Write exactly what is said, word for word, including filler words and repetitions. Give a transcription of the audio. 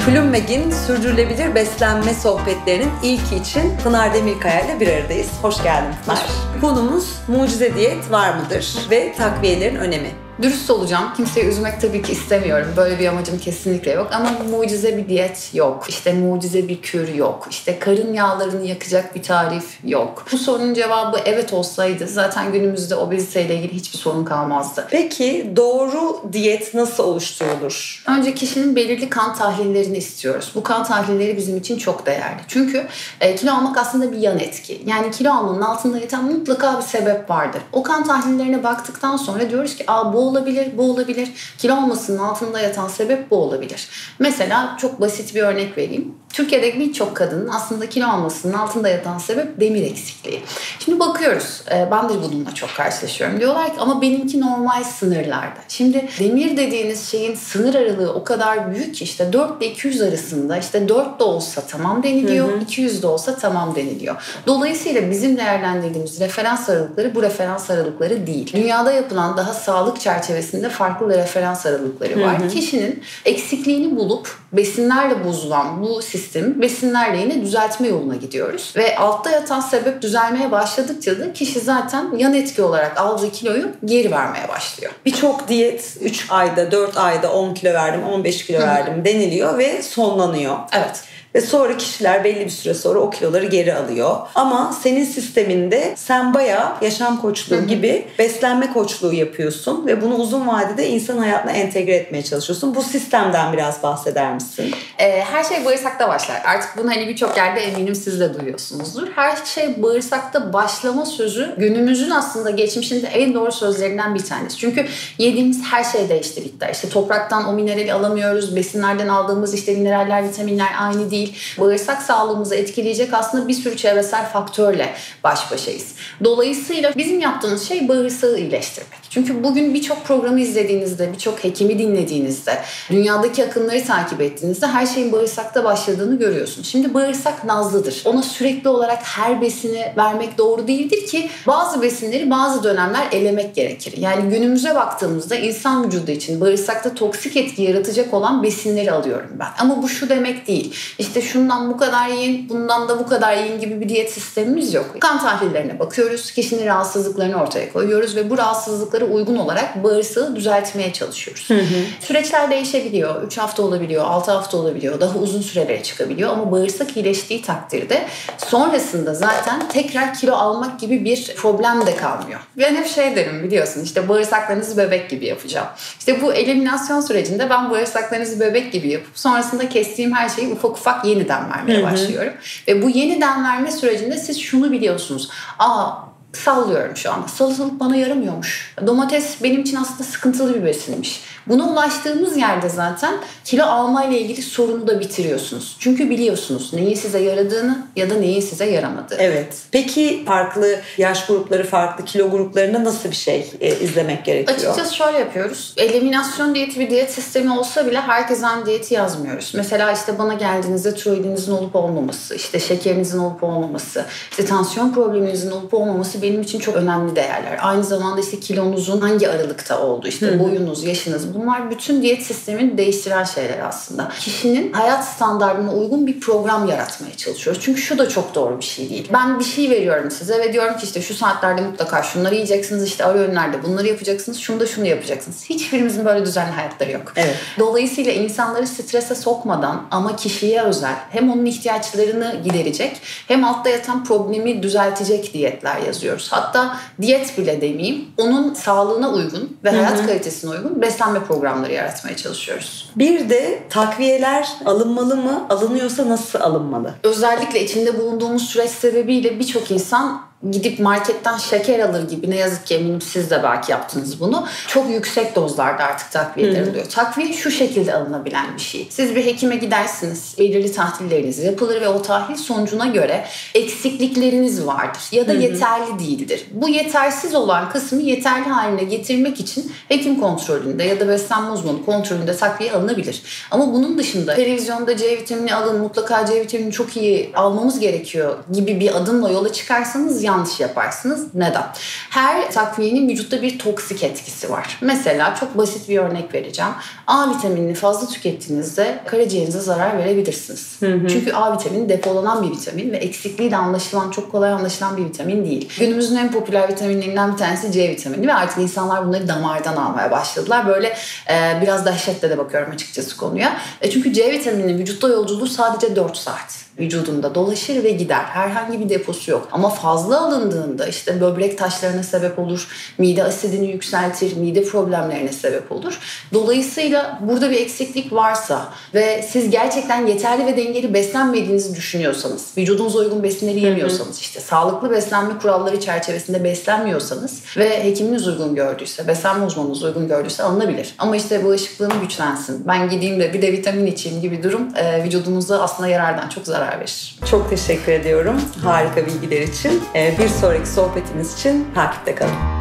Bloomberg'in sürdürülebilir beslenme sohbetlerinin ilki için Pınar Demirkaya ile bir aradayız. Hoş geldin Pınar. Konumuz mucize diyet var mıdır ve takviyelerin önemi. Dürüst olacağım. Kimseyi üzmek tabii ki istemiyorum. Böyle bir amacım kesinlikle yok. Ama mucize bir diyet yok. İşte mucize bir kür yok. İşte karın yağlarını yakacak bir tarif yok. Bu sorunun cevabı evet olsaydı zaten günümüzde obeziteyle ilgili hiçbir sorun kalmazdı. Peki doğru diyet nasıl oluşturulur? Önce kişinin belirli kan tahlillerini istiyoruz. Bu kan tahlilleri bizim için çok değerli. Çünkü e, kilo almak aslında bir yan etki. Yani kilo almanın altında yatan mutlaka bir sebep vardır. O kan tahlillerine baktıktan sonra diyoruz ki Aa, bu olabilir, bu olabilir. Kilo almasının altında yatan sebep bu olabilir. Mesela çok basit bir örnek vereyim. Türkiye'deki birçok kadının aslında kilo almasının altında yatan sebep demir eksikliği. Şimdi bakıyoruz, ben de bununla çok karşılaşıyorum. Diyorlar ki ama benimki normal sınırlarda. Şimdi demir dediğiniz şeyin sınır aralığı o kadar büyük ki işte dört ile iki yüz arasında, işte dört de olsa tamam deniliyor, hı hı. iki yüz de olsa tamam deniliyor. Dolayısıyla bizim değerlendirdiğimiz referans aralıkları bu referans aralıkları değil. Dünyada yapılan daha sağlık çerçevesinde farklı referans aralıkları var. Hı hı. Kişinin eksikliğini bulup besinlerle bozulan bu sistemi besinlerle yine düzeltme yoluna gidiyoruz. Ve altta yatan sebep düzelmeye başladıkça da kişi zaten yan etki olarak aldığı kiloyu geri vermeye başlıyor. Birçok diyet üç ayda, dört ayda on kilo verdim, on beş kilo verdim Hı. deniliyor ve sonlanıyor. Evet. Ve sonra kişiler belli bir süre sonra o kiloları geri alıyor. Ama senin sisteminde sen bayağı yaşam koçluğu Hı-hı. gibi beslenme koçluğu yapıyorsun. Ve bunu uzun vadede insan hayatına entegre etmeye çalışıyorsun. Bu sistemden biraz bahseder misin? Ee, her şey bağırsakta başlar. Artık bunu hani birçok yerde eminim siz de duyuyorsunuzdur. Her şey bağırsakta başlama sözü günümüzün aslında geçmişinde en doğru sözlerinden bir tanesi. Çünkü yediğimiz her şey değişti bitti. İşte topraktan o minerali alamıyoruz. Besinlerden aldığımız işte mineraller, vitaminler aynı değil. Bağırsak sağlığımızı etkileyecek aslında bir sürü çevresel faktörle baş başayız. Dolayısıyla bizim yaptığımız şey bağırsağı iyileştirmek. Çünkü bugün birçok programı izlediğinizde, birçok hekimi dinlediğinizde, dünyadaki akımları takip ettiğinizde her şeyin bağırsakta başladığını görüyorsunuz. Şimdi bağırsak nazlıdır. Ona sürekli olarak her besini vermek doğru değildir ki bazı besinleri bazı dönemler elemek gerekir. Yani günümüze baktığımızda insan vücudu için bağırsakta toksik etki yaratacak olan besinleri alıyorum ben. Ama bu şu demek değil. İşte şundan bu kadar yiyin, bundan da bu kadar yiyin gibi bir diyet sistemimiz yok. Kan tahlillerine bakıyoruz, kişinin rahatsızlıklarını ortaya koyuyoruz ve bu rahatsızlıklara uygun olarak bağırsağı düzeltmeye çalışıyoruz. Hı hı. Süreçler değişebiliyor. üç hafta olabiliyor, altı hafta olabiliyor, daha uzun sürelere çıkabiliyor ama bağırsak iyileştiği takdirde sonrasında zaten tekrar kilo almak gibi bir problem de kalmıyor. Ben hep şey derim biliyorsun işte bağırsaklarınızı bebek gibi yapacağım. İşte bu eliminasyon sürecinde ben bağırsaklarınızı bebek gibi yapıp sonrasında kestiğim her şeyi ufak ufak yeniden vermeye Hı-hı. başlıyorum. Ve bu yeniden verme sürecinde siz şunu biliyorsunuz. Aa sallıyorum şu anda. Salatalık bana yaramıyormuş. Domates benim için aslında sıkıntılı bir besinmiş. Buna ulaştığımız yerde zaten kilo almayla ilgili sorunu da bitiriyorsunuz. Çünkü biliyorsunuz neyin size yaradığını ya da neyin size yaramadığını. Evet. Peki farklı yaş grupları, farklı kilo gruplarında nasıl bir şey e, izlemek gerekiyor? Açıkçası şöyle yapıyoruz. Eliminasyon diyeti bir diyet sistemi olsa bile herkes aynı diyeti yazmıyoruz. Mesela işte bana geldiğinizde tiroidinizin olup olmaması, işte şekerinizin olup olmaması, işte tansiyon probleminizin olup olmaması benim için çok önemli değerler. Aynı zamanda işte kilonuzun hangi aralıkta olduğu, işte Hı-hı. boyunuz, yaşınız, bunlar bütün diyet sistemini değiştiren şeyler aslında. Kişinin hayat standartına uygun bir program yaratmaya çalışıyoruz. Çünkü şu da çok doğru bir şey değil. Ben bir şey veriyorum size ve diyorum ki işte şu saatlerde mutlaka şunları yiyeceksiniz, işte ara öğünlerde bunları yapacaksınız, şunu da şunu yapacaksınız. Hiçbirimizin böyle düzenli hayatları yok. Evet. Dolayısıyla insanları strese sokmadan ama kişiye özel hem onun ihtiyaçlarını giderecek hem altta yatan problemi düzeltecek diyetler yazıyoruz. Hatta diyet bile demeyeyim, onun sağlığına uygun ve hayat Hı-hı. kalitesine uygun beslenme programları yaratmaya çalışıyoruz. Bir de takviyeler alınmalı mı? Alınıyorsa nasıl alınmalı? Özellikle içinde bulunduğumuz süreç sebebiyle birçok insan gidip marketten şeker alır gibi, ne yazık ki eminim siz de belki yaptınız bunu. Çok yüksek dozlarda artık takviyeler alıyor. Takviye şu şekilde alınabilen bir şey. Siz bir hekime gidersiniz, belirli tahlilleriniz yapılır ve o tahlil sonucuna göre eksiklikleriniz vardır ya da Hı-hı. yeterli değildir. Bu yetersiz olan kısmı yeterli haline getirmek için hekim kontrolünde ya da beslenme uzmanı kontrolünde takviye alınabilir. Ama bunun dışında televizyonda C vitamini alın, mutlaka C vitamini çok iyi almamız gerekiyor gibi bir adımla yola çıkarsanız yanlış yaparsınız. Neden? Her takviyenin vücutta bir toksik etkisi var. Mesela çok basit bir örnek vereceğim. A vitaminini fazla tükettiğinizde karaciğerinize zarar verebilirsiniz. Hı hı. Çünkü A vitamini depolanan bir vitamin ve eksikliği de anlaşılan, çok kolay anlaşılan bir vitamin değil. Günümüzün en popüler vitaminlerinden bir tanesi C vitamini ve artık insanlar bunları damardan almaya başladılar. Böyle e, biraz dehşetle de bakıyorum açıkçası konuya. E, çünkü C vitamininin vücutta yolculuğu sadece dört saat. Vücudunda dolaşır ve gider. Herhangi bir deposu yok. Ama fazla alındığında işte böbrek taşlarına sebep olur, mide asidini yükseltir, mide problemlerine sebep olur. Dolayısıyla burada bir eksiklik varsa ve siz gerçekten yeterli ve dengeli beslenmediğinizi düşünüyorsanız, vücudunuza uygun besinleri yemiyorsanız, işte sağlıklı beslenme kuralları çerçevesinde beslenmiyorsanız ve hekiminiz uygun gördüyse, beslenme uzmanınız uygun gördüyse alınabilir. Ama işte bağışıklığım güçlensin, ben gideyim de bir de vitamin içeyim gibi durum e, vücudunuza aslında yarardan çok zarar verir. Çok teşekkür ediyorum harika bilgiler için. Bir sonraki sohbetimiz için takipte kalın.